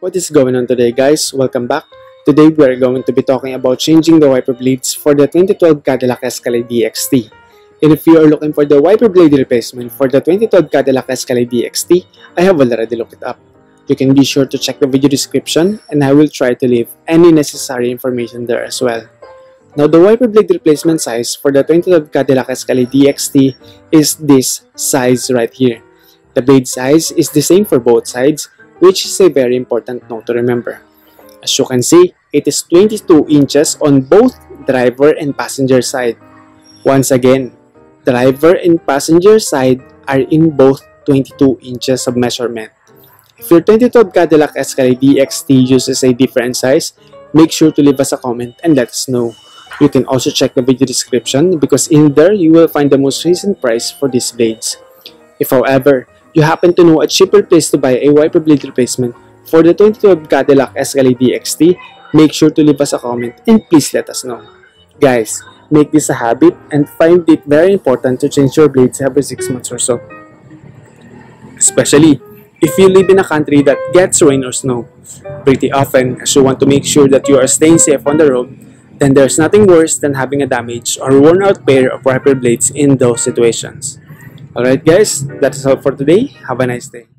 What is going on today, guys? Welcome back. Today we are going to be talking about changing the wiper blades for the 2012 Cadillac Escalade EXT. And if you are looking for the wiper blade replacement for the 2012 Cadillac Escalade EXT, I have already looked it up. You can be sure to check the video description and I will try to leave any necessary information there as well. Now, the wiper blade replacement size for the 2012 Cadillac Escalade EXT is this size right here. The blade size is the same for both sides, which is a very important note to remember. As you can see, it is 22 inches on both driver and passenger side. Once again, driver and passenger side are in both 22 inches of measurement. If your 2012 Cadillac Escalade EXT uses a different size, make sure to leave us a comment and let us know. You can also check the video description because in there you will find the most recent price for these blades. If however, you happen to know a cheaper place to buy a wiper blade replacement for the 2012 Cadillac Escalade EXT, make sure to leave us a comment and please let us know. Guys, make this a habit and find it very important to change your blades every 6 months or so. Especially if you live in a country that gets rain or snow pretty often, as you want to make sure that you are staying safe on the road, then there's nothing worse than having a damaged or worn out pair of wiper blades in those situations. Alright guys, that's all for today. Have a nice day.